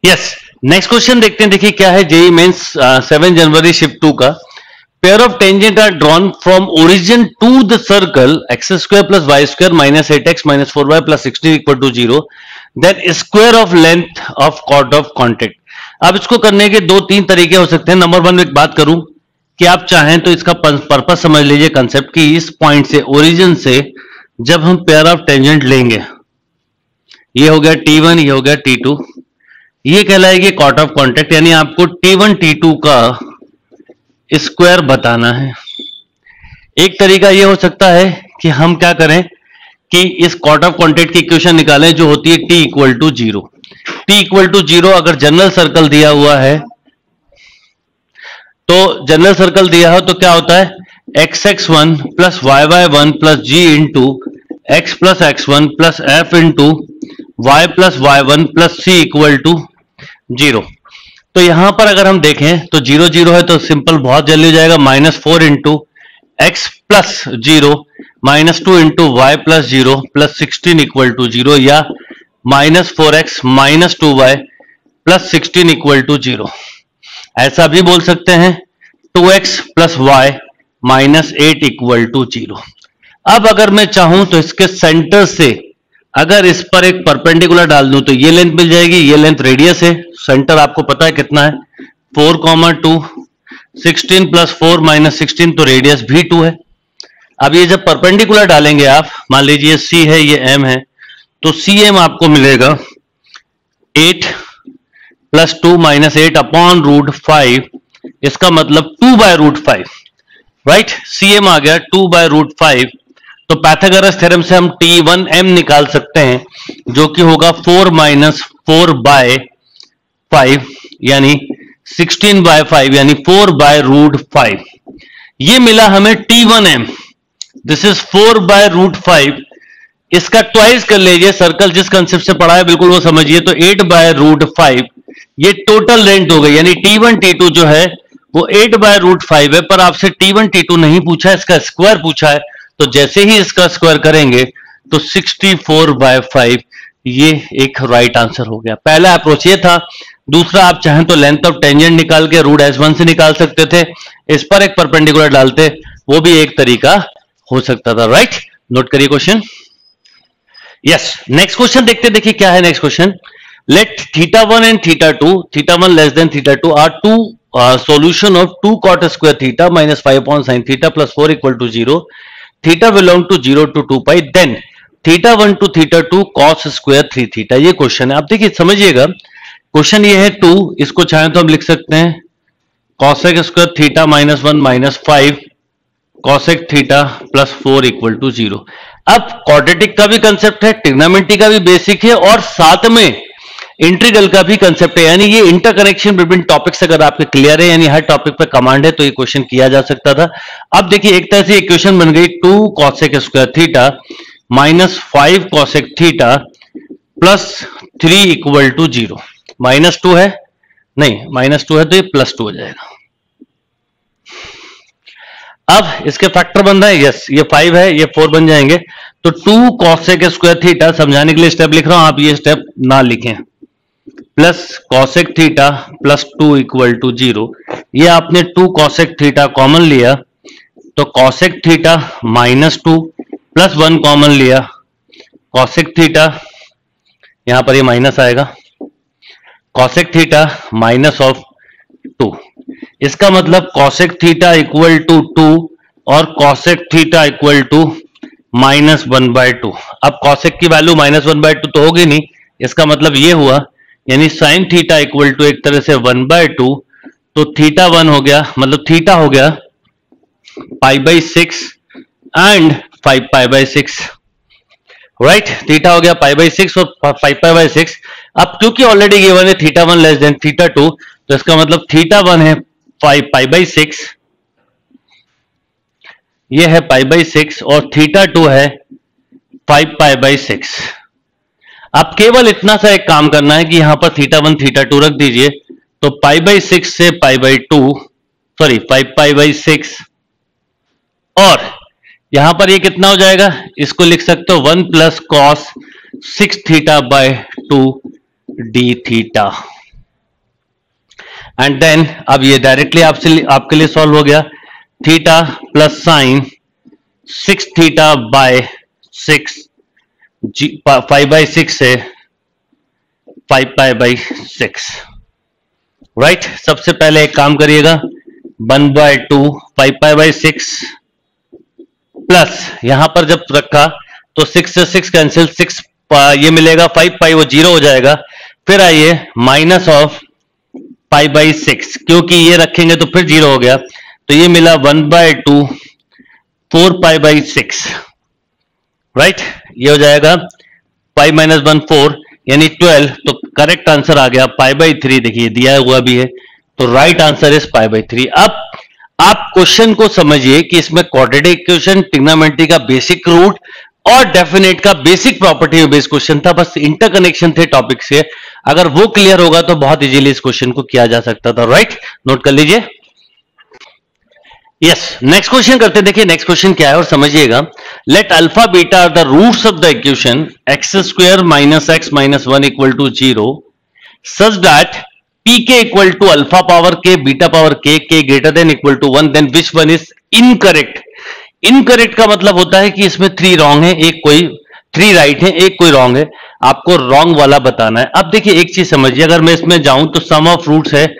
Yes, next question देखते हैं। देखिए क्या है, जेई मेंस 7 जनवरी शिफ्ट 2 का। Pair of tangent are drawn from origin to the circle x square plus y square minus 8x minus 4y plus 16 equal to 0, then square of length of chord of contact. अब इसको करने के दो तीन तरीके हो सकते हैं। नंबर वन, एक बात करूं कि आप चाहें तो इसका पर्पस समझ लीजिए, कंसेप्ट की इस पॉइंट से, ओरिजिन से जब हम पेयर ऑफ टेंजेंट लेंगे, ये हो गया T1, ये हो गया T2, ये कहलाएगी कॉर्ड ऑफ कॉन्टेक्ट, यानी आपको T1 T2 का स्क्वायर बताना है। एक तरीका ये हो सकता है कि हम क्या करें कि इस कॉर्ड ऑफ कॉन्टेक्ट की इक्वेशन निकालें जो होती है T equal to 0। T equal to 0 अगर जनरल सर्कल दिया हुआ है तो जनरल सर्कल दिया हो तो क्या होता है, xx1 plus yy1 plus g into x plus x1 plus f into y plus y1 plus c equal to 0। तो यहां पर अगर हम देखें तो 0 0 है तो सिंपल बहुत जल्दी हो जाएगा, -4 into x plus 0 -2 into y plus 0 plus 16 equal to 0, या -4x -2y plus 16 equal to 0। ऐसा भी बोल सकते हैं 2x plus Y -8 equal to 0। अब अगर मैं चाहूं तो इसके सेंटर से अगर इस पर एक परपेंडिकुलर डाल दूं तो ये लेंथ मिल जाएगी, ये लेंथ रेडियस है, सेंटर आपको पता है कितना है 4,2, 16 प्लस 4 माइनस 16 तो रेडियस भी 2 है। अब ये जब परपेंडिकुलर डालेंगे आप, मान लीजिए C है, ये M है, तो CM आपको मिलेगा 8 प्लस 2 माइनस 8 अपॉन रूट 5, इसका मतलब 2 बाय रूट 5, राइट। CM आ गया 2 बाय रूट 5। तो पाइथागोरस थ्योरम से हम T1M निकाल सकते हैं जो कि होगा 4 माइनस 4 बाय 5 यानी 16 बाय 5 यानी 4 बाय रूट 5। ये मिला हमें T1M, this is 4 bye root 5। इसका ट्वाइस कर लीजिए, सर्कल जिस कंसेप्ट से पढ़ा है बिल्कुल वो समझिए, तो 8 बाय रूट 5 ये टोटल लेंथ हो गई, यानी T1 T2 जो है वो 8 बाय रूट 5 है, पर आपसे T1 T2 नहीं पूछा, इसका स्क्वायर पूछा है। तो जैसे ही इसका स्क्वायर करेंगे तो 64 बाय 5, ये एक राइट आंसर हो गया। पहला अप्रोच ये था। दूसरा, आप चाहें तो लेंथ ऑफ टेंजेंट निकाल के रूट S1 से निकाल सकते थे, इस पर एक परपेंडिकुलर डालते, वो भी एक तरीका हो सकता था, राइट। नोट करिए क्वेश्चन। यस, नेक्स्ट क्वेश्चन देखते, देखिए क्या है next question. Let θ1 and θ2, θ1 less than θ2 are two solution of 2 cot square theta minus 5 upon sin theta plus 4 equal to 0, theta belong to 0 to 2 pi, then θ1 to θ2 cos square 3 theta। ये question है। आप देखिए समझिएगा, question ये है 2, इसको चाहें तो हम लिख सकते हैं cosec square theta minus 1 minus 5 cosec theta plus 4 equal to 0। अब क्वाड्रेटिक का भी कंसेप्ट है, ट्रिग्नोमेट्री का भी बेसिक है, और साथ में इंटीग्रल का भी कंसेप्ट है, यानी ये इंटरकनेक्शन बिटवीन टॉपिक्स अगर आपके क्लियर है, यानी हर टॉपिक पे कमांड है, तो ये क्वेश्चन किया जा सकता था। अब देखिए एक तरह से इक्वेशन बन गई 2 cosec square theta minus 5 cosec theta plus 3 equal to 0। -2 है, नहीं -2 है तो ये +2 हो जाएगा। अब इसके फैक्टर बन रहे हैं, यस, ये 5 है, ये 4 बन जाएंगे। तो 2 cosec स्क्वायर थीटा, समझाने के लिए स्टेप लिख रहा हूं, आप ये स्टेप ना लिखें, plus cosec theta plus 2 equal to 0। ये आपने 2 cosec थीटा कॉमन लिया तो cosec थीटा -2 प्लस 1 कॉमन लिया, cosec थीटा, यहां पर ये माइनस आएगा, cosec थीटा माइनस ऑफ 2, इसका मतलब cosec थीटा इक्वल टू 2 और cosec थीटा इक्वल टू -1/2। अब cosec की वैल्यू -1/2 तो होगी नहीं, इसका मतलब ये हुआ, यानी sin थीटा इक्वल टू एक तरह से 1/2, तो थीटा 1 हो गया, मतलब थीटा हो गया π/6 एंड 5π/6, राइट। थीटा हो गया π/6 और 5π/6। अब क्योंकि ऑलरेडी गिवन है θ1 लेस देन θ2, तो इसका मतलब θ1 है 5π/6, ये है π/6 और θ2 है 5π/6। अब केवल इतना सा एक काम करना है कि यहां पर θ1 θ2 रख दीजिए, तो π/6 से π/2, सॉरी 5π/6, और यहां पर ये कितना हो जाएगा, इसको लिख सकते हो 1 plus cos 6 θ/2 d theta. And then अब ये डायरेक्टली आपके लिए सॉल्व हो गया, theta plus sine 6 theta by 6 5 by 6 से 5 पाई बाई 6, राइट। सबसे पहले एक काम करिएगा, 1/2 5 पाई बाई 6 प्लस यहां पर जब रखा तो 6 से 6 कैंसिल, 6 ये मिलेगा 5 पाई वो 0 हो जाएगा। फिर आइए माइनस ऑफ पाई बाई 6, क्योंकि ये रखेंगे तो फिर 0 हो गया, तो ये मिला 1/2 4 पाई बाई 6, राइट। ये हो जाएगा पाई माइनस 1 4 यानी 12, तो करेक्ट आंसर आ गया पाई बाई 3। देखिए दिया हुआ भी है, तो right answer is pi by 3। अब आप क्वेश्चन को समझिए कि इसमें क्वाड्रेटिक इक्वेशन, ट्रिग्नोमेट्री का बेसिक रूट और डेफिनेट का बेसिक प्रॉपर्टी बेस्ड क्वेश्चन था, बस इंटरकनेक्शन थे टॉपिक से। अगर वो क्लियर होगा तो बहुत इजीली इस क्वेश्चन को किया जा सकता था, राइट। नोट कर लीजिए। यस, नेक्स्ट क्वेश्चन करते हैं। देखिए नेक्स्ट क्वेश्चन क्या है और समझिएगा। Let alpha beta are the roots of the equation x square minus x minus 1 equal to 0 such that P K equal to alpha power K beta power K greater than equal to 1, then which one is incorrect. Incorrect का मतलब होता है कि इसमें 3 wrong है, एक कोई 3 right है, एक कोई रॉन्ग है, आपको रॉन्ग वाला बताना है। अब देखिए एक चीज समझिए, अगर मैं इसमें जाऊं तो सम ऑफ रूट्स है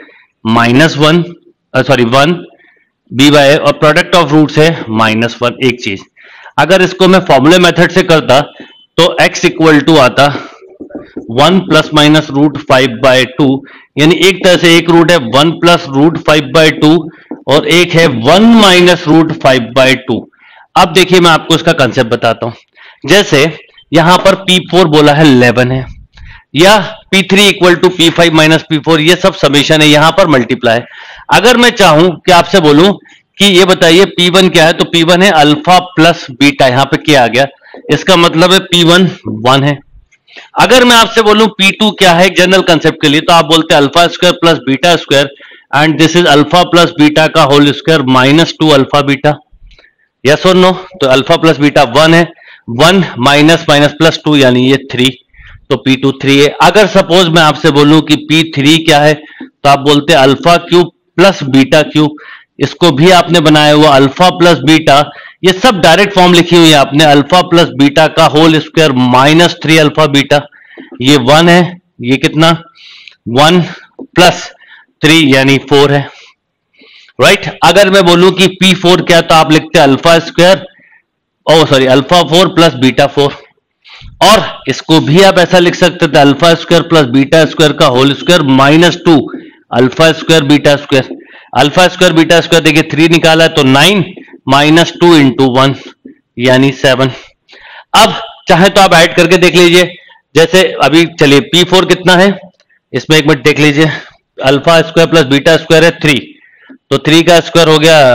-1 बी बाय और प्रोडक्ट ऑफ रूट्स है -1। एक चीज अगर इसको मैं फॉर्मूले मेथड से करता तो x इक्वल टू आता 1 प्लस माइनस रूट 5/2, यानी एक तरह से एक रूट है 1 प्लस रूट 5/2 और एक है 1 माइनस रूट 5/2। अब देखिए मैं आपको इसका कंसेप्ट बताता हूं। जैसे यहां पर P4 बोला है 11 है, या P3 equal to P5 minus P4, ये सब समेशन है, यहां पर मल्टीप्लाई। अगर मैं चाहूं कि आपसे बोलूं कि ये बताइए P1 क्या है, तो P1 है अल्फा प्लस बीटा, यहां पे क्या आ गया, इसका मतलब है P1 1 है। अगर मैं आपसे बोलूं P2 क्या है एक जनरल कंसेप्ट के लिए, तो आप बोलते हैं alpha square plus beta square and this is alpha plus beta का whole square -2 alpha beta. Yes और नो? तो अल्फा प्लस बीटा 1 है, 1 माइनस माइनस प्लस 2 यानी ये 3, तो P2 3 है। अगर सपोज मैं आपसे बोलूं कि P3 क्या है, तो आप बोलते हैं alpha cube plus beta cube, इसको भी आपने बनाया हुआ अल्फा प्लस बीटा, ये सब डायरेक्ट फॉर्म लिखी हुई है आपने, अल्फा प्लस बीटा का होल स्क्वायर -3 अल्फा बीटा। ये 1 है, ये कितना 1 प्लस 3 यानी 4 है, राइट। अगर मैं बोलूं कि P4 क्या, तो आप लिखते हैं alpha square alpha 4 plus beta 4, और इसको भी आप ऐसा लिख सकते थे alpha square plus beta square का whole square -2 alpha square beta square. Alpha square beta square देखिए 3 निकाला है तो 9 -2 इंटू 1 यानी 7। अब चाहे तो आप ऐड करके देख लीजिए, जैसे अभी चलिए P4 कितना है, इसमें एक मिनट देख लीजिए, alpha square plus beta square है 3, तो 3 का स्क्वायर हो गया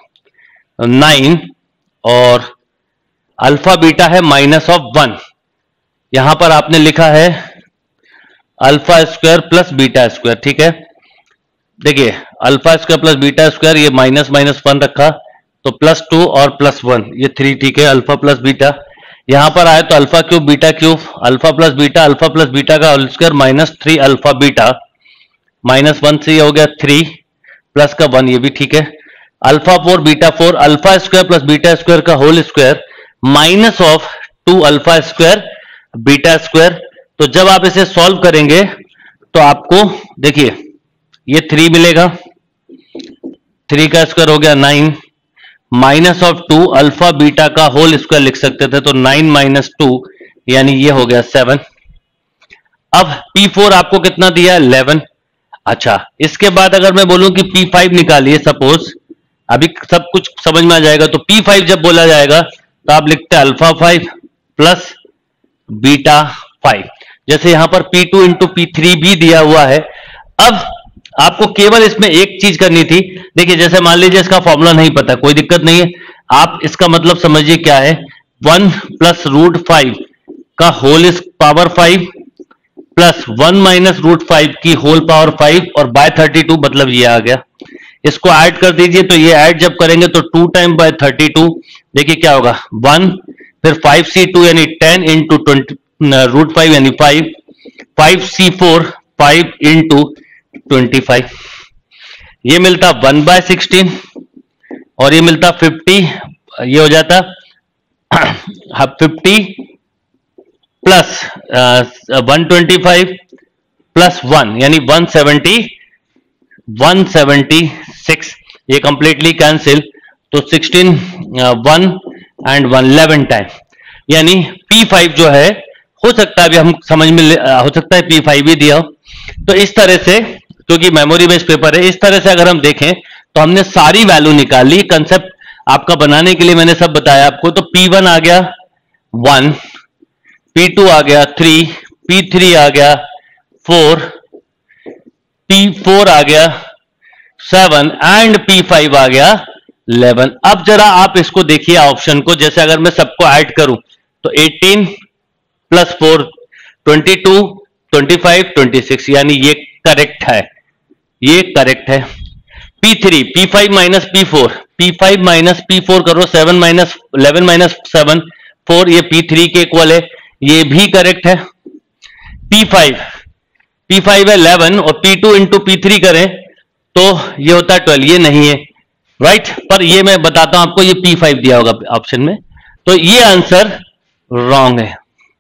9 और अल्फा बीटा है -1, यहां पर आपने लिखा है alpha square plus beta square, ठीक है। देखिए alpha square plus beta square, ये -1 रखा तो +2 और +1 ये 3, ठीक है। अल्फा प्लस बीटा यहां पर आए तो alpha cube beta cube, alpha plus beta का होल स्क्वायर -3 अल्फा बीटा, -1 से ये हो गया 3 प्लस का 1, ये भी ठीक है। Alpha 4 beta 4, alpha square plus beta square का whole square -2 alpha square beta square. तो जब आप इसे सॉल्व करेंगे तो आपको देखिए ये 3 मिलेगा, 3 का स्क्वायर हो गया 9 -2 अल्फा बीटा का होल स्क्वायर लिख सकते थे, तो 9 - 2 यानी ये हो गया 7। अब P4 आपको कितना दिया है 11। अच्छा, इसके बाद अगर मैं बोलूं कि P5 निकालिए, सपोज अभी सब कुछ समझ में आ जाएगा, तो P5 जब बोला जाएगा तो आप लिखते हैं अल्फा 5 प्लस बीटा 5। जैसे यहां पर P2 इंटू P3 भी दिया हुआ है। अब आपको केवल इसमें एक चीज करनी थी, देखिए जैसे मान लीजिए इसका फॉर्मूला नहीं पता, कोई दिक्कत नहीं है, आप इसका मतलब समझिए क्या है, 1 प्लस रूट 5 का whole power 5 plus 1 minus root 5 की होल पावर 5 और बाय 32, मतलब ये आ गया। इसको ऐड कर दीजिए, तो ये ऐड जब करेंगे तो 2 टाइम बाय 32, देखिए क्या होगा 1, फिर 5C2 यानी 10 इंटू रूट 5 यानी 5, 5C4 5 इंटू 25, ये मिलता 1/16 और ये मिलता 50, ये हो जाता 50 प्लस 125 प्लस 1 यानी 176, ये कंप्लीटली कैंसिल, तो 16 1 एंड 1 11 टाइम, यानी P5 जो है, हो सकता है अभी हम समझ में हो सकता है P5 भी दिया हो। तो इस तरह से, क्योंकि मेमोरी बेस्ड पेपर है, इस तरह से अगर हम देखें तो हमने सारी वैल्यू निकाल ली। कंसेप्ट आपका बनाने के लिए मैंने सब बताया आपको। तो P1 आ गया 1, P2 आ गया 3, P3 आ गया 4, P4 आ गया 7 एंड P5 आ गया 11। अब जरा आप इसको देखिए ऑप्शन को, जैसे अगर मैं सबको ऐड करूं तो 18 प्लस 4 22, 25, 26, यानी ये करेक्ट है, ये करेक्ट है। P3 P5 minus P4, P5 minus P4 करो, 7 माइनस 11 माइनस 7 4, ये P3 के इक्वल है, ये भी करेक्ट है। P5 है 11 और P2 इंटू P3 करें तो ये होता है 12, ये नहीं है राइट, पर ये मैं बताता हूं आपको, ये P5 दिया होगा ऑप्शन में, तो ये आंसर रॉन्ग है।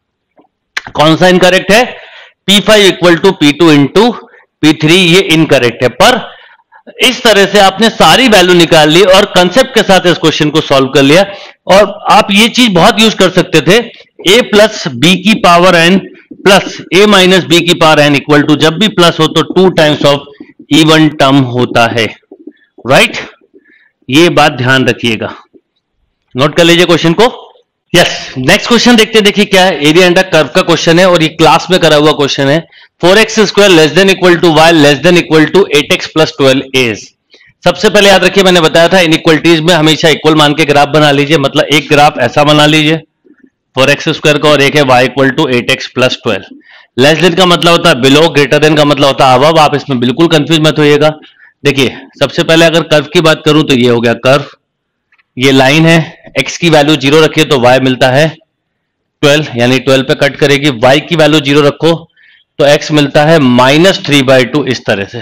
कौन सा इनकरेक्ट है? P5 equal to P2 into P3, ये इनकरेक्ट है। पर इस तरह से आपने सारी वैल्यू निकाल ली और कंसेप्ट के साथ इस क्वेश्चन को सॉल्व कर लिया। और आप ये चीज बहुत यूज कर सकते थे, a प्लस बी की power n plus a minus B की पावर n इक्वल टू, जब भी प्लस हो तो 2 टाइम्स ऑफ इवन टर्म होता है, राइट? ये बात ध्यान रखिएगा, नोट कर लीजिए क्वेश्चन को। यस, नेक्स्ट क्वेश्चन देखते हैं। देखिए क्या है, एरिया अंडर कर्व का क्वेश्चन है और ये क्लास में करा हुआ क्वेश्चन है। 4x square less than equal to y less than equal to 8x plus 12 is. सबसे पहले याद रखिए, मैंने बताया था इनइक्वलिटीज में हमेशा इक्वल मान के ग्राफ बना लीजिए। मतलब एक ग्राफ ऐसा बना लीजिए 4x स्क्वायर का, और एक है y equal to 8x plus 12। Less than का मतलब होता है बिलो, ग्रेटर देन का मतलब होता है अबव। आप इसमें बिल्कुल कंफ्यूज मत होइएगा। देखिए सबसे पहले अगर कर्व की बात करूं तो ये हो गया कर्व, ये लाइन है, x की वैल्यू 0 रखिए तो y मिलता है 12, यानी 12 पे कट करेगी। y की वैल्यू 0 रखो तो x मिलता है -3/2, इस तरह से,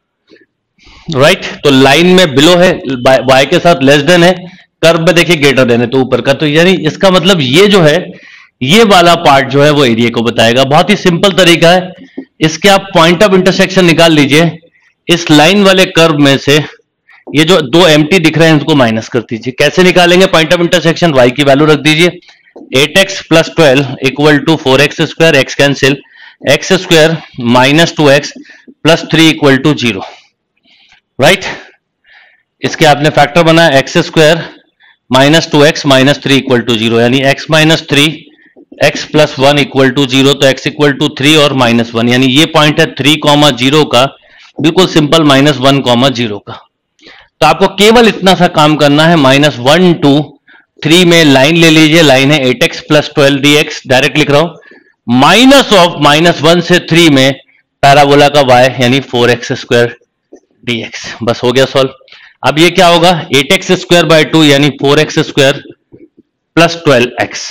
राइट? तो लाइन में बिलो है, y के साथ लेस देन है, कर्व में देखिए ग्रेटर देन है तो ऊपर का, तो यानी इसका मतलब ये जो है, ये वाला पार्ट जो है वो एरिया को बताएगा। बहुत ही सिंपल तरीका है, इसके आप पॉइंट ऑफ इंटरसेक्शन निकाल लीजिए। इस लाइन वाले कर्व में से ये जो दो एम्प्टी दिख रहे हैं इसको माइनस कर दीजिए। कैसे निकालेंगे पॉइंट ऑफ इंटरसेक्शन? y की वैल्यू रख दीजिए, 8x plus 12 equal to 4x square, x cancel, x square minus 2x plus 3 equal to 0, right? इसके आपने फैक्टर बनाया, x square minus 2x minus 3 equal to 0, यानी x minus 3 x plus 1 equal to 0, तो x equal to 3 और minus 1, यानी ये point है 3,0 का, बिल्कुल सिंपल, -1,0 का। तो आपको केवल इतना सा काम करना है, -1 2 3 में लाइन ले लीजिए, लाइन है 8x प्लस 12 dx, डायरेक्ट लिख रहा हूं, माइनस ऑफ -1 से 3 में पैराबोला का y यानी 4x स्क्वायर dx, बस हो गया सॉल्व। अब ये क्या होगा, 8x स्क्वायर बाय 2 यानी 4x square plus 12x,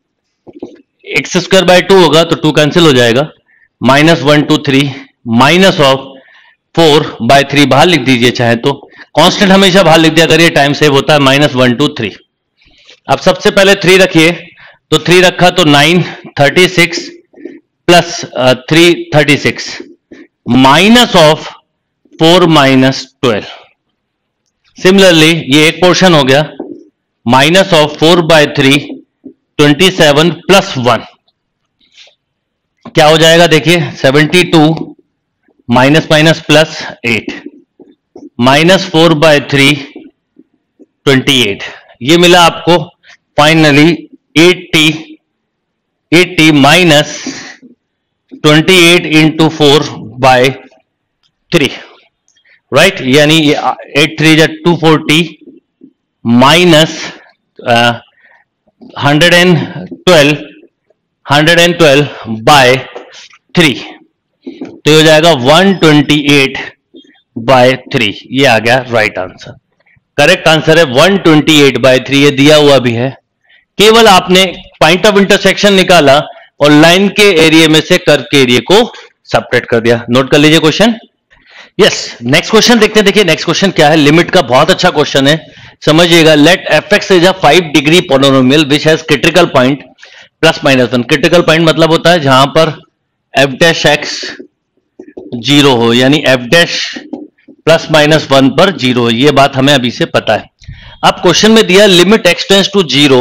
x square by 2 होगा तो 2 कैंसिल हो जाएगा, -1 2 3 माइनस ऑफ 4 बाय 3 बाहर लिख दीजिए चाहे तो, कांस्टेंट हमेशा बाहर लिख दिया करिए, टाइम सेव होता है, -1 2 3। अब सबसे पहले 3 रखिए, तो 3 रखा तो 9 36 plus 3 36 minus of 4 minus 12। Similarly ये एक पोर्शन हो गया, माइनस ऑफ 4 बाय 3 27 प्लस 1, क्या हो जाएगा देखिए, 72 minus minus plus 8, minus 4 by 3 28, ये मिला आपको फाइनली 80 माइनस 28 इंटू 4 बाय 3, राइट? यानी 8 3 जा 240 माइनस 112 बाय 3, तो ये हो जाएगा 128 बाय 3, ये आ गया राइट आंसर। करेक्ट आंसर है 128 बाय 3, ये दिया हुआ भी है। केवल आपने पॉइंट ऑफ इंटरसेक्शन निकाला और लाइन के एरिया में से कर्व के एरिया को सबट्रैक्ट कर दिया। नोट कर लीजिए क्वेश्चन। यस, नेक्स्ट क्वेश्चन देखते हैं। देखिए नेक्स्ट क्वेश्चन क्या है, लिमिट का बहुत अच्छा क्वेश्चन है, समझिएगा। Let F x is a 5 degree polynomial which has critical point plus minus 1। Critical point मतलब होता है जहां पर एफ डैश एक्स 0 हो, यानी एफ डैश प्लस माइनस 1 पर 0 हो। यह बात हमें अभी से पता है। अब क्वेश्चन में दिया limit x tends to 0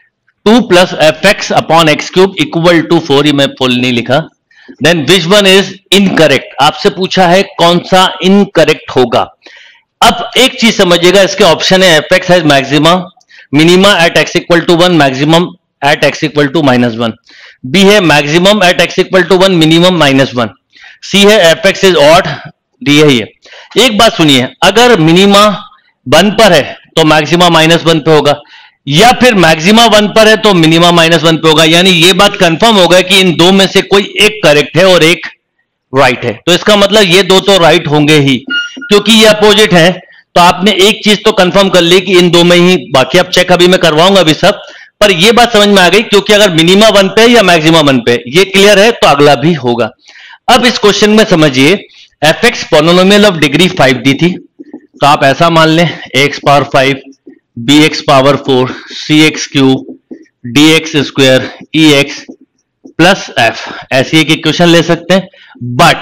2 plus f x upon x cube equal to 4। ये मैं फुल नहीं लिखा। Then which one is incorrect, आपसे पूछा है कौन सा इनकरेक्ट होगा। अब एक चीज समझिएगा, इसके ऑप्शन है f x has maxima minima at x equal to 1 maximum at x equal to -1। B है maximum at x equal to 1 minimum -1। C है f x is odd. D है ये। एक बात सुनिए, अगर मिनिमा 1 पर है तो मैक्सिमा -1 पे होगा, या फिर मैक्सिमा 1 पर है तो मिनिमा -1 पे होगा। यानी ये बात कंफर्म होगा कि इन दो में से कोई एक करेक्ट है और एक राइट है। तो इसका मतलब ये दो तो राइट होंगे ही, क्योंकि ये अपोजिट है। तो आपने एक चीज तो कंफर्म कर ली कि इन दो में ही, बाकी अब चेक अभी मैं करवाऊंगा अभी सब, पर ये बात समझ में आ गई, क्योंकि अगर मिनिमा 1 पे या मैक्सिमा 1 पे, ये क्लियर है तो अगला भी होगा। अब इस क्वेश्चन में समझिए, f x polynomial of degree 5 दी थी, तो आप ऐसा मान लें x power 5 b x power 4 c x cube d x square e x plus f, ऐसी एक इक्वेशन ले सकते हैं। बट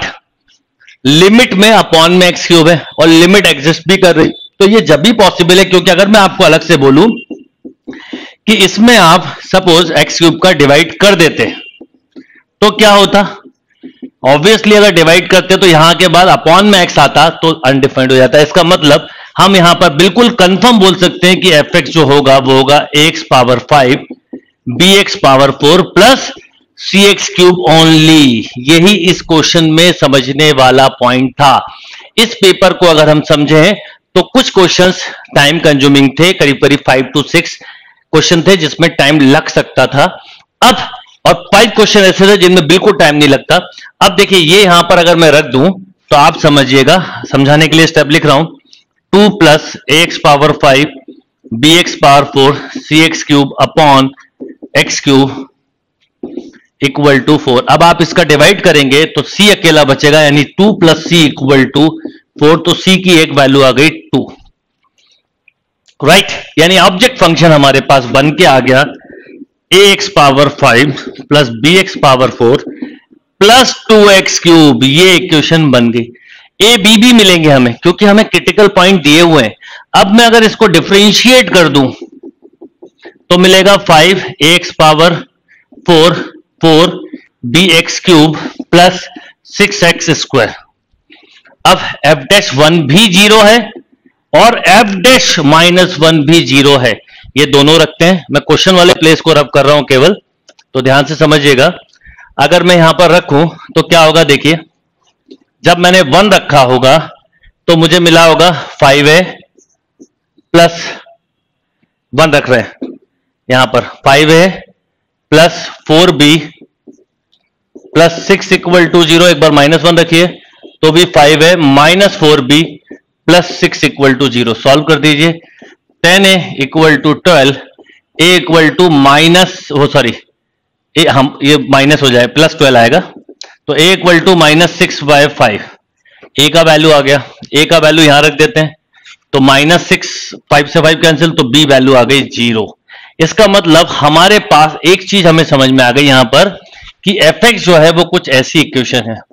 लिमिट में अपॉन में एक्स क्यूब है और लिमिट एग्जिस्ट भी कर रही, तो ये जब भी पॉसिबल है। क्योंकि अगर मैं आपको अलग से बोलूं कि इसमें आप सपोज एक्स क्यूब का डिवाइड कर देते तो क्या होता, ऑब्वियसली अगर डिवाइड करते तो यहां के बाद अपॉन में एक्स आता तो अनडिफाइंड हो जाता है। इसका मतलब हम यहां पर बिल्कुल कंफर्म बोल सकते हैं कि एफ एक्स जो होगा वो होगा x power 5 b x power 4 plus c x cube only. यही इस क्वेश्चन में समझने वाला पॉइंट था। इस पेपर को अगर हम समझें तो कुछ क्वेश्चंस टाइम कंज्यूमिंग थे, करीब करीब 5 to 6 क्वेश्चन थे जिसमें टाइम लग सकता था। अब और 5 क्वेश्चन ऐसे थे जिनमें बिल्कुल टाइम नहीं लगता। अब देखिए ये यहां पर अगर मैं रख दूं तो आप समझिएगा, समझाने के लिए स्टेप लिख रहा हूं। 2 plus x power 5 b x power 4 c x cube upon x cube equal to 4। अब आप इसका डिवाइड करेंगे तो c अकेला बचेगा, यानी 2 प्लस सी इक्वल टू 4। तो c की एक वैल्यू आ गई 2, राइट। यानी ऑब्जेक्ट फंक्शन हमारे पास बन के आ गया ax power 5 plus bx power 4 plus 2x cube. ये इक्वेशन बन गई। ए बी भी मिलेंगे हमें, क्योंकि हमें क्रिटिकल पॉइंट दिए हुए हैं। अब मैं अगर इसको डिफरेंशिएट कर दूं तो मिलेगा 5 ax power 4 4 bx cube plus 6x square. अब f डैश 1 भी 0 है और f डैश माइनस 1 भी 0 है। ये दोनों रखते हैं। मैं क्वेश्चन वाले प्लेस को रब कर रहा हूं केवल, तो ध्यान से समझिएगा। अगर मैं यहां पर रखूं तो क्या होगा, देखिए जब मैंने 1 रखा होगा तो मुझे मिला होगा 5a प्लस 1 रख रहे हैं यहां पर 5a plus 4b plus 6 equal to 0। एक बार -1 रखिए तो भी 5a minus 4b plus 6 equal to 0। Solve कर दीजिए। 10a equal to 12, a equal to minus, वो सॉरी हम ये माइनस हो जाए प्लस 12 आएगा, तो a इक्वल टू -6/5। a का वैल्यू आ गया, a का वैल्यू यहां रख देते हैं तो -6, 5 से 5 कैंसिल, तो b वैल्यू आ गई 0। इसका मतलब हमारे पास एक चीज हमें समझ में आ गई यहां पर कि एफ एक्स जो है वो कुछ ऐसी इक्वेशन है,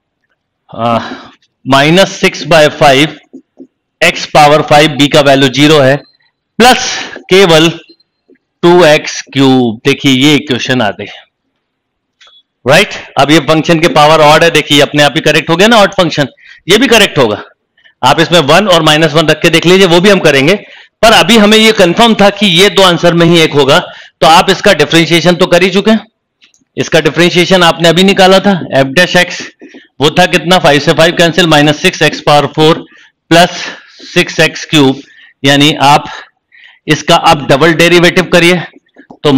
-6/5 x पावर 5 b का वैल्यू 0 है प्लस केवल 2x क्यूब। देखिए ये इक्वेशन आ गई, राइट। अब ये फंक्शन के पावर ऑड है, देखिए अपने आप ही करेक्ट हो गया ना ऑड फंक्शन, ये भी करेक्ट होगा। आप इसमें 1 और -1 रख के देख लीजिए, वो भी हम करेंगे। पर अभी हमें ये कंफर्म था कि ये दो आंसर में ही एक होगा, तो आप इसका डिफरेंशिएशन तो कर ही चुके हैं। इसका डिफरेंशिएशन आपने अभी निकाला था, एफ डैश एक्स वो था कितना, 5 से 5 cancel, -6x power 4 plus 6x cube. यानी आप इसका अब डबल डेरिवेटिव करिए तो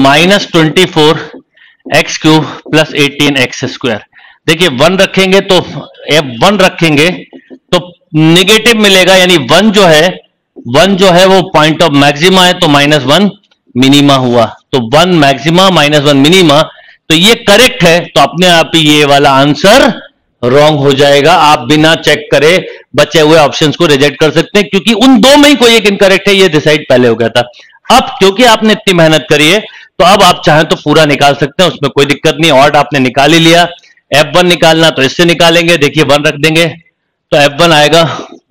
-24x cube plus 18x square. देखिए 1 रखेंगे तो f1 रखेंगे तो निगेटिव मिलेगा, यानी 1 जो है वो पॉइंट ऑफ मैक्सिमा है, तो -1 मिनिमा हुआ। तो 1 मैक्सिमा -1 मिनिमा, तो ये करेक्ट है। तो अपने आप ही ये वाला आंसर रॉन्ग हो जाएगा। आप बिना चेक करे बचे हुए ऑप्शंस को रिजेक्ट कर सकते हैं, क्योंकि उन दो में ही कोई एक इनकरेक्ट है, ये डिसाइड पहले हो गया था। अब क्योंकि आपने इतनी मेहनत करी है, तो अब आप चाहें तो पूरा निकाल सकते हैं, उसमें कोई दिक्कत नहीं। ऑड आपने निकाल ही लिया, F1 निकालना तो इससे निकालेंगे, देखिए 1 रख देंगे तो F1 आएगा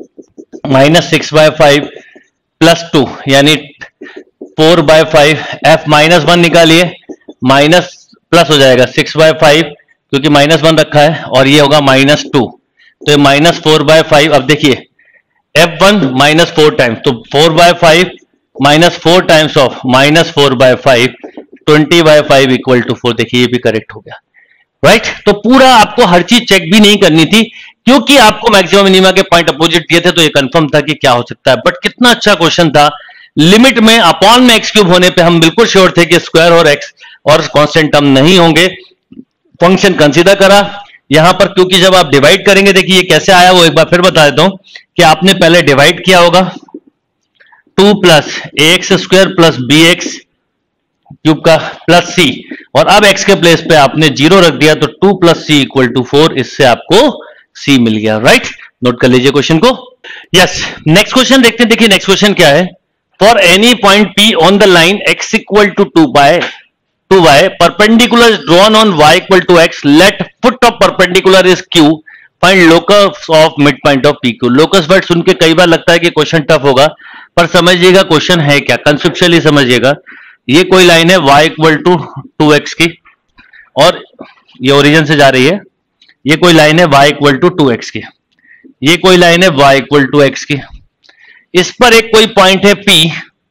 -6/5 +2 यानी 4/5। F -1 निकालिए, माइनस प्लस हो जाएगा 6/5 क्योंकि -1 रखा है, और ये होगा -2 तो ये -4/5। अब देखिए F1 -4 टाइम्स, तो 4/5 -4 टाइम्स ऑफ -4/5 20/5 = 4। देखिए ये भी करेक्ट हो गया, राइट। तो पूरा आपको हर चीज चेक भी नहीं करनी थी, क्योंकि आपको मैक्सिमम मिनिमा के पॉइंट अपोजिट दिए थे, तो ये कंफर्म था कि क्या हो सकता है। बट कितना अच्छा क्वेश्चन था। लिमिट में अपॉन में x क्यूब होने पे हम बिल्कुल श्योर थे कि स्क्वायर और x और कांस्टेंट टर्म नहीं होंगे। फंक्शन कंसीडर करा यहां पर, क्योंकि जब आप डिवाइड करेंगे, देखिए ये कैसे आया वो एक बार फिर बता देता हूं कि आपने पहले डिवाइड किया होगा 2 + ax² + bx क्यूब का प्लस c, और अब x के प्लेस पे आपने 0 रख दिया, तो 2 + c = 4। इससे आपको c मिल गया, राइट। नोट कर लीजिए क्वेश्चन को। यस, नेक्स्ट क्वेश्चन देखते हैं। देखिए नेक्स्ट क्वेश्चन क्या है। For any point p on the line x = 2y perpendicular is drawn on y = x, let foot of perpendicular is q, find locus of midpoint of pq। Locus word सुन के कई बार लगता है कि question tough होगा, पर समझिएगा question है क्या, कंसेप्चुअली समझिएगा। ये कोई लाइन है y = 2x की, और ये ओरिजिन से जा रही है। ये कोई लाइन है y = 2x की, ये कोई लाइन है y = x की। इस पर एक कोई पॉइंट है p,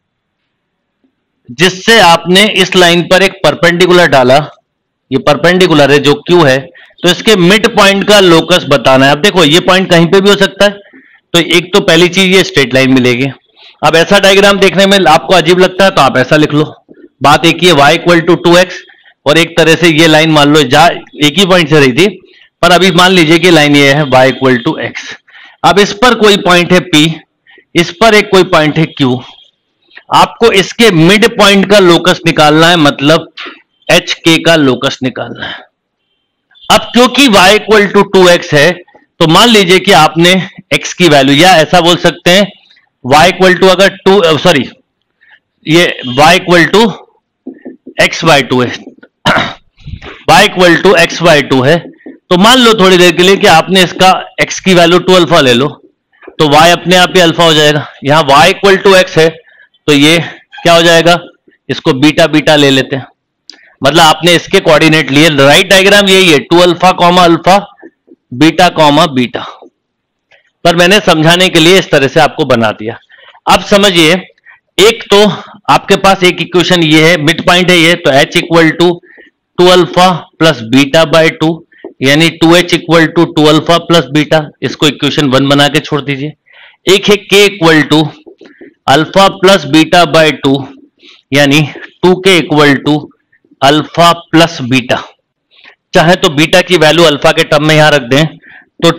जिससे आपने इस लाइन पर एक परपेंडिकुलर डाला, ये परपेंडिकुलर है जो Q है, तो इसके मिड पॉइंट का लोकस बताना है। अब देखो ये पॉइंट कहीं पे भी हो सकता है, तो एक तो पहली चीज ये स्ट्रेट लाइन मिलेगी। अब ऐसा डायग्राम देखने में आपको अजीब लगता है तो आप ऐसा लिख लो, बात एक ही है, y = 2x, और एक तरह से ये लाइन मान लो जा एक ही पॉइंट से रही थी, पर अभी मान लीजिए कि लाइन ये है y = x। अब इस पर कोई पॉइंट है P, इस पर एक कोई पॉइंट है Q, आपको इसके मिड पॉइंट का लोकस निकालना है, मतलब HK का लोकस निकालना है। अब क्योंकि y = 2x है, तो मान लीजिए कि आपने x की वैल्यू, या ऐसा बोल सकते हैं y = अगर 2 सॉरी ये y = x/2 है y = x/2 है, तो मान लो थोड़ी देर के लिए कि आपने इसका x की वैल्यू 2 अल्फा ले लो, तो y अपने आप ही अल्फा हो जाएगा। यहां y = x है, तो ये क्या हो जाएगा, इसको बीटा बीटा ले लेते हैं, मतलब आपने इसके कोऑर्डिनेट लिए। राइट डायग्राम यही है, 2 अल्फा अल्फा बीटा बीटा, पर मैंने समझाने के लिए इस तरह से आपको बना दिया। अब समझिए, एक तो आपके पास एक इक्वेशन ये है, मिड पॉइंट है ये, तो h = 2 अल्फा + β/2 यानी 2h = 2 अल्फा + बीटा, इसको इक्वेशन 1 बना के छोड़ दीजिए। एक है k = अल्फा + β/2 यानी 2k = अल्फा + बीटा। चाहे तो बीटा की वैल्यू अल्फा के टर्म में यहां रख दें, तो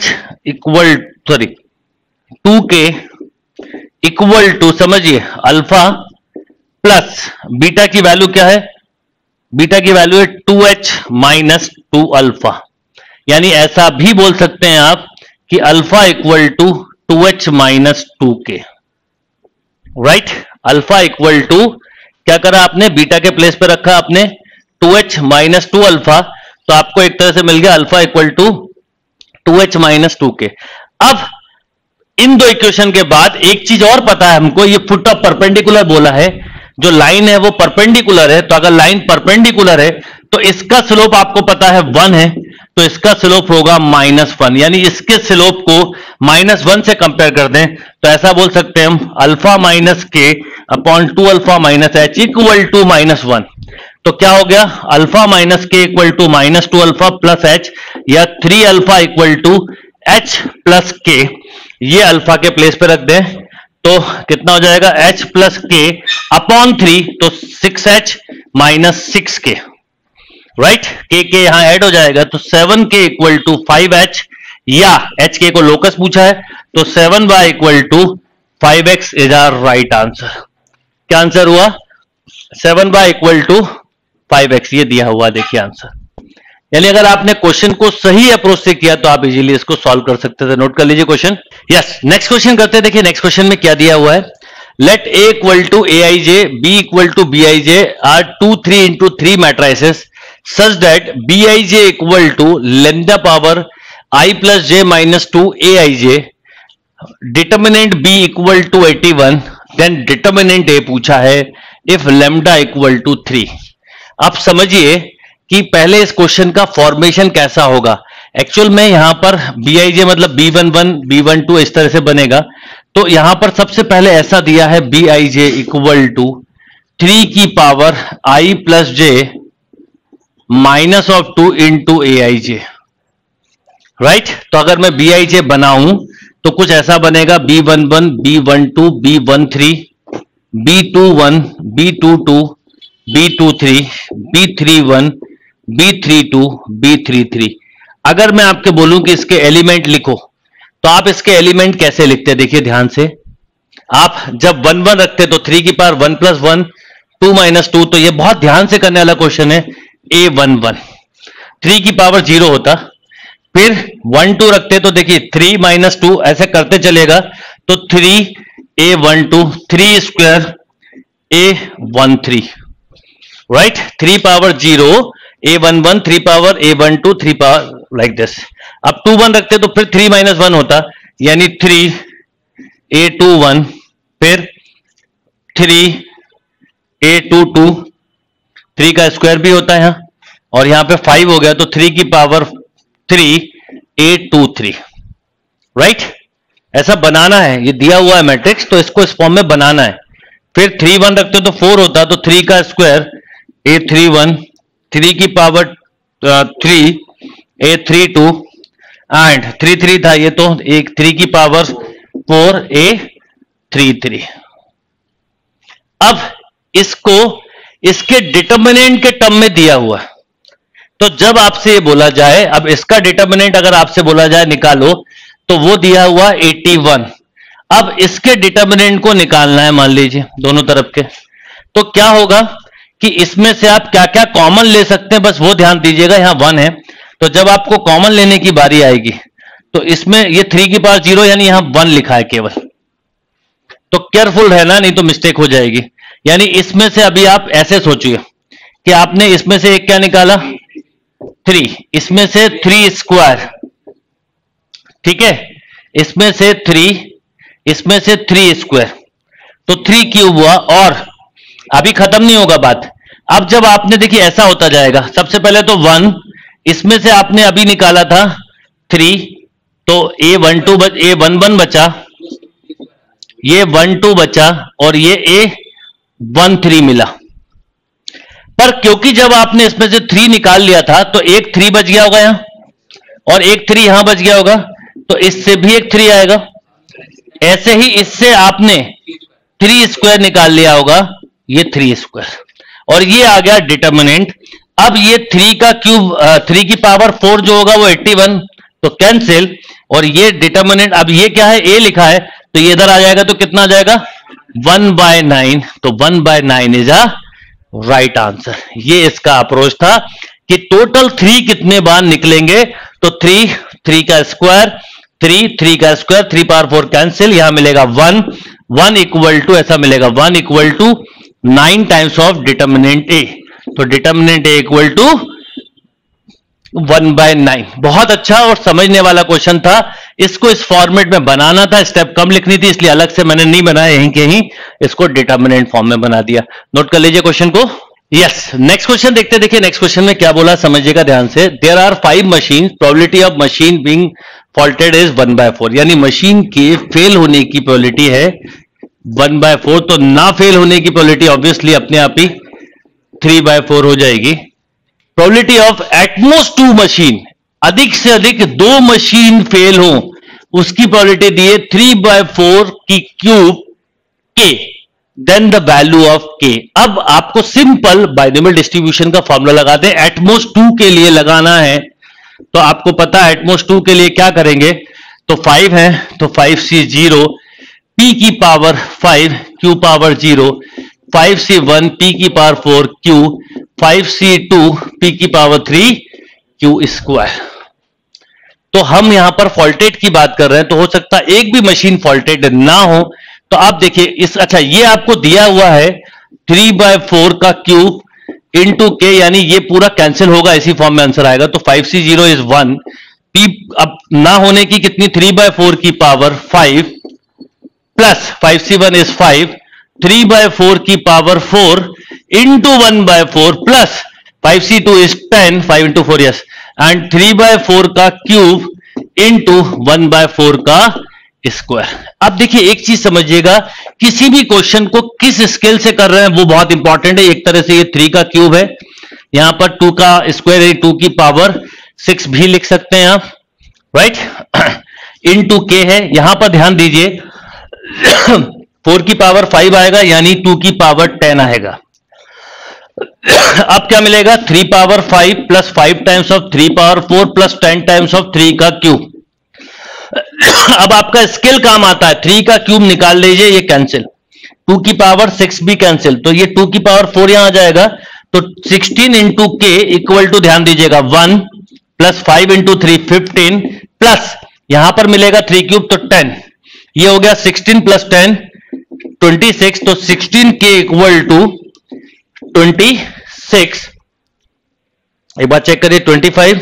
2k = समझिए अल्फा प्लस बीटा की वैल्यू क्या है, बीटा की वैल्यू है 2h - 2 अल्फा, यानी ऐसा भी बोल सकते हैं आप कि alpha = 2h - 2k, right. Alpha = क्या करा आपने, बीटा के प्लेस पे रखा आपने 2h - 2 अल्फा, तो आपको एक तरह से मिल गया अल्फा = 2h - 2k। अब इन दो इक्वेशन के बाद एक चीज और पता है हमको, ये फुट ऑफ परपेंडिकुलर बोला है, जो लाइन है वो परपेंडिकुलर है, तो अगर लाइन परपेंडिकुलर है तो इसका स्लोप आपको पता है 1 है, तो इसका स्लोप होगा -1, यानी इसके स्लोप को -1 से कंपेयर कर दें तो ऐसा बोल सकते हैं हम अल्फा -k / 2 अल्फा - h = -1। तो क्या हो गया, अल्फा -k = -2 अल्फा + h, या 3 अल्फा = h + k। ये अल्फा के प्लेस पे रख दें तो कितना हो जाएगा, h + k / 3, तो 6h - 6k, राइट। k यहां ऐड हो जाएगा, तो 7k = 5h, या hk को लोकस पूछा है, तो 7y = 5x is our right answer. क्या आंसर हुआ, 7y = 5x, ये दिया हुआ देखिए आंसर। यानी अगर आपने क्वेश्चन को सही अप्रोच से किया तो आप इजीली इसको सॉल्व कर सकते थे। नोट कर लीजिए क्वेश्चन। यस, नेक्स्ट क्वेश्चन करते हैं। देखिए नेक्स्ट क्वेश्चन में क्या दिया हुआ है, let a equal to a i j, b equal to b i j are 2 3 into 3 matrices such that b I j equal to lambda power I plus j minus 2 a I j, determinant b equal to 81, then determinant a पूछा है if lambda equal to 3। अब समझिए कि पहले इस question का formation कैसा होगा। एक्चुअल में यहां पर बी आई जे मतलब B11 B12 इस तरह से बनेगा। तो यहां पर सबसे पहले ऐसा दिया है b i j equal to 3 की power I plus j minus of 2 into a i j, right. तो अगर मैं बी आई जे बनाऊं तो कुछ ऐसा बनेगा B11 B12 B13 B21 B22 B23 B31 B32 B33। अगर मैं आपके बोलूं कि इसके एलिमेंट लिखो तो आप इसके एलिमेंट कैसे लिखते हैं, देखिए ध्यान से। आप जब 1 1 रखते तो 3 की पावर 1 प्लस 1 2 माइनस 2, तो ये बहुत ध्यान से करने वाला क्वेश्चन है। A11 3 की पावर 0 होता, फिर 1 2 रखते तो देखिए 3 माइनस 2 ऐसे करते चलेगा तो 3 A12 3 square A13, right. 3 power 0 A11 3 power A12 3 power like this. अब 2 1 रखते तो फिर 3 माइनस 1 होता, यानी 3 A21, फिर 3 A22, 3 का स्क्वायर भी होता है यहां, और यहां पे 5 हो गया तो 3 की पावर 3 A23, राइट। ऐसा बनाना है, ये दिया हुआ है मैट्रिक्स, तो इसको इस फॉर्म में बनाना है। फिर 3 1 रखते तो 4 होता, तो 3 का स्क्वायर A31, 3 की पावर 3 A32 एंड 3 3 था ये, तो एक 3 की पावर 4 A33। अब इसको इसके डिटर्मिनेंट के टर्म में दिया हुआ है, तो जब आपसे ये बोला जाए, अब इसका डिटर्मिनेंट अगर आपसे बोला जाए निकालो, तो वो दिया हुआ 81। अब इसके डिटर्मिनेंट को निकालना है, मान लीजिए दोनों तरफ के, तो क्या होगा कि इसमें से आप क्या क्या कॉमन ले सकते हैं, बस वो ध्यान दीजिएगा। यहां 1 है, तो जब आपको कॉमन लेने की बारी आएगी तो इसमें ये 3 की पावर 0 यानी यहां 1 लिखा है केवल, तो केयरफुल रहना, नहीं तो मिस्टेक हो जाएगी। यानी इसमें से अभी आप ऐसे सोचिए कि आपने इसमें से एक क्या निकाला 3, इसमें से 3 स्क्वायर, ठीक है, इसमें से 3, इसमें से 3 स्क्वायर, तो 3 क्यूब हुआ। और अभी खत्म नहीं होगा बात, अब जब आपने देखिए ऐसा होता जाएगा, सबसे पहले तो 1, इसमें से आपने अभी निकाला था 3, तो A12 A11 बचा, ये 12 बचा, और ये A13 मिला। पर क्योंकि जब आपने इसमें से 3 निकाल लिया था तो एक 3 बच गया होगा यहां, और एक 3 यहां बच गया होगा, तो इससे भी एक 3 आएगा। ऐसे ही इससे आपने 3 स्क्वायर निकाल लिया होगा, ये 3 स्क्वायर, और ये आ गया डिटर्मिनेंट। अब ये 3 का क्यूब 3 की पावर 4 जो होगा वो 81, तो कैंसिल, और ये डिटर्मिनेंट, अब ये क्या है A लिखा है, तो ये इधर आ जाएगा, तो कितना आ जाएगा 1/9, तो 1/9 इज अ राइट आंसर। ये इसका अप्रोच था कि टोटल 3 कितने बार निकलेंगे, तो 3 3 का स्क्वायर 3 3 का स्क्वायर 3 पावर 4 कैंसिल, यहां मिलेगा 1 1 इक्वल टू, ऐसा मिलेगा 1 equal to 9 times of determinant A, तो डिटर्मिनेंट A इक्वल टू 1/9। बहुत अच्छा और समझने वाला क्वेश्चन था। इसको इस फॉर्मेट में बनाना था, स्टेप कम लिखनी थी, इसलिए अलग से मैंने नहीं बनाया, यहीं के ही इसको डिटर्मिनेंट फॉर्म में बना दिया। नोट कर लीजिए क्वेश्चन को। यस, नेक्स्ट क्वेश्चन देखते हैं। देखिए नेक्स्ट क्वेश्चन में क्या बोला, समझिएगा ध्यान से। There are 5 machine, probability of machine being faulted is 1/4, यानी मशीन के फेल होने की प्रोबेबिलिटी है 1/4, तो ना फेल होने की प्रोबेबिलिटी ऑब्वियसली अपने आप ही 3/4 हो जाएगी। प्रोबेबिलिटी ऑफ एटमोस्ट 2 मशीन, अधिक से अधिक 2 मशीन फेल हो, उसकी प्रोबेबिलिटी दी है 3/4 की क्यूब के, देन द वैल्यू ऑफ के। अब आपको सिंपल बाइनोमियल डिस्ट्रीब्यूशन का फॉर्मूला लगाते हैं, एटमोस्ट 2 के लिए लगाना है, तो आपको पता है एटमोस्ट 2 के लिए क्या करेंगे, तो 5 है, तो 5C 0, P की power 5 Q power 0, 5C 1 P की पावर 4 Q, 5C2 P की पावर 3 क्यू स्क्वायर। तो हम यहां पर फॉल्टेड की बात कर रहे हैं, तो हो सकता है एक भी मशीन फॉल्टेड ना हो। तो आप देखिए इस, अच्छा ये आपको दिया हुआ है 3/4 का क्यूब इंटू के, यानी ये पूरा कैंसिल होगा, इसी फॉर्म में आंसर आएगा। तो 5c0 इज 1, पी अब ना होने की कितनी, 3/4 की पावर 5 प्लस 5c1 इज 5, 3/4 की power 4 into 1/4 plus 5c2 is 10, 5 into 4 yes, and 3/4 का क्यूब इंटू 1/4 का स्क्वायर। अब देखिए एक चीज समझिएगा, किसी भी क्वेश्चन को किस स्केल से कर रहे हैं वो बहुत इंपॉर्टेंट है। एक तरह से ये 3 का क्यूब है, यहां पर 2 का स्क्वायर है, 2 की पावर 6 भी लिख सकते हैं आप, राइट, इनटू के है। यहां पर ध्यान दीजिए 4 की पावर 5 आएगा, यानी 2 की पावर 10 आएगा। अब क्या मिलेगा, 3 power 5 plus 5 times of 3 power 4 plus 10 times of 3 का क्यूब। अब आपका स्केल काम आता है, 3 का क्यूब निकाल लीजिए, ये कैंसिल, 2 की पावर 6 भी कैंसिल, तो ये 2 की पावर 4 यहां आ जाएगा। तो 16 इंटू के इक्वल टू, ध्यान दीजिएगा 1 प्लस 5 इंटू 3 15 प्लस यहां पर मिलेगा 3 क्यूब तो 10, ये हो गया 16 प्लस 10 26, तो 16 के इक्वल टू 26। एक बार चेक करिए, 25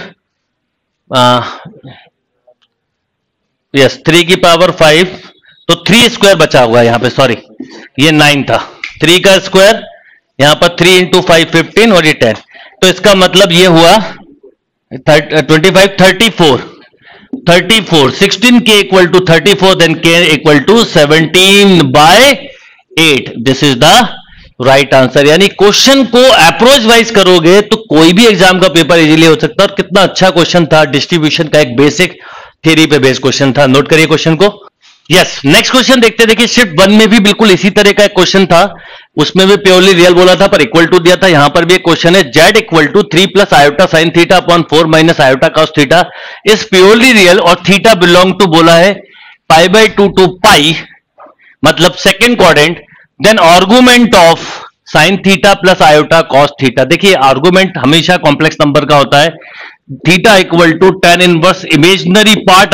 यस, 3 की पावर 5, तो 3 स्क्वायर बचा हुआ है यहां पे, सॉरी ये 9 था, 3 का स्क्वायर यहां पर 3 इंटू 5 15 और ये 10, तो इसका मतलब ये हुआ 25 34, 16 k equal to 34, then k equal to 17/8, this is the right answer. यानी क्वेश्चन को अप्रोच वाइज करोगे तो कोई भी एग्जाम का पेपर इजीली हो सकता है। और कितना अच्छा क्वेश्चन था, डिस्ट्रीब्यूशन का एक बेसिक थ्योरी पे बेस्ड क्वेश्चन था, नोट करिए क्वेश्चन को। यस, नेक्स्ट क्वेश्चन देखते, देखिए शिफ्ट 1 में भी बिल्कुल इसी तरह का एक क्वेश्चन था, उसमें भी प्योरली रियल बोला था पर इक्वल टू दिया था। यहां पर भी एक क्वेश्चन है, z equal to 3 plus iota sine theta upon 4 minus iota cos theta is purely real और थीटा बिलोंग टू बोला है π/2 टू पाई, मतलब second quadrant, then argument of sine theta plus iota cos theta. देखिए argument हमेशा complex number का होता है, theta equal to tan inverse imaginary part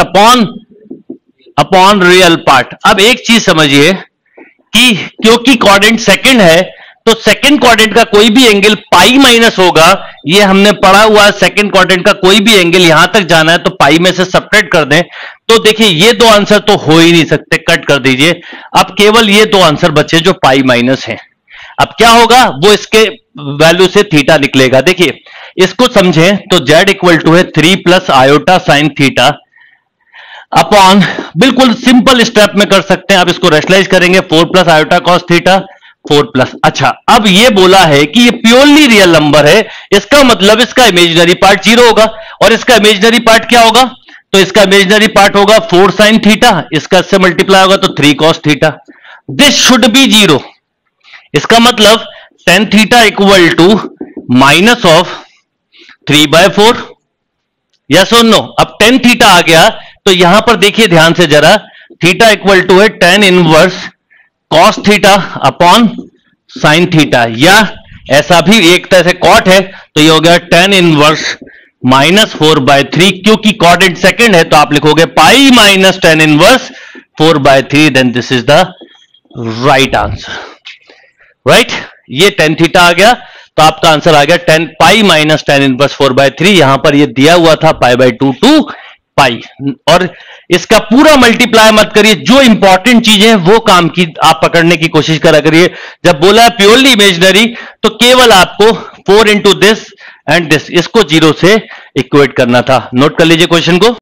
upon real part. अब एक चीज समझिए कि क्योंकि क्वाड्रेंट सेकंड है तो सेकंड क्वाड्रेंट का कोई भी एंगल पाई माइनस होगा, ये हमने पढ़ा हुआ है। सेकंड क्वाड्रेंट का कोई भी एंगल यहां तक जाना है तो पाई में से सब्ट्रैक्ट कर दें, तो देखिए ये दो आंसर तो हो ही नहीं सकते, कट कर दीजिए। अब केवल ये दो आंसर बचे जो पाई माइनस है। अब क्या होगा, वो इसके वैल्यू से थीटा निकलेगा। देखिए इसको समझें तो z इक्वल टू है 3 plus iota sine theta upon, बिल्कुल सिंपल स्टेप में कर सकते हैं, अब इसको रेशनलाइज करेंगे 4 plus iota cos theta 4 plus. अच्छा, अब ये बोला है कि ये प्योरली रियल नंबर है, इसका मतलब इसका इमेजिनरी पार्ट 0 होगा, और इसका इमेजिनरी पार्ट क्या होगा, तो इसका इमेजिनरी पार्ट होगा 4 साइन थीटा, इसका इससे मल्टीप्लाई होगा तो 3 cos theta, this should be 0। इसका मतलब tan theta equal to minus of 3/4, yes और नो। अब tan थीटा आ गया तो यहां पर देखिए ध्यान से जरा, थीटा इक्वल टू है tan inverse cos theta upon sine theta, या ऐसा भी एक तरह से कॉट है तो ये हो गया tan इनवर्स -4/3, क्योंकि क्वाड्रेंट सेकंड है तो आप लिखोगे pi minus tan inverse 4/3, then this is the right answer, right. ये tan थीटा आ गया तो आपका आंसर आ गया tan pi minus tan inverse 4/3। यहां पर ये दिया हुआ था π/2 टू पाई, और इसका पूरा मल्टीप्लाई मत करिए, जो इंपॉर्टेंट चीजें हैं वो काम की आप पकड़ने की कोशिश करा करिए। जब बोला प्योरली इमेजिनरी तो केवल आपको 4 इंटू दिस एंड दिस, इसको 0 से इक्वेट करना था। नोट कर लीजिए क्वेश्चन को।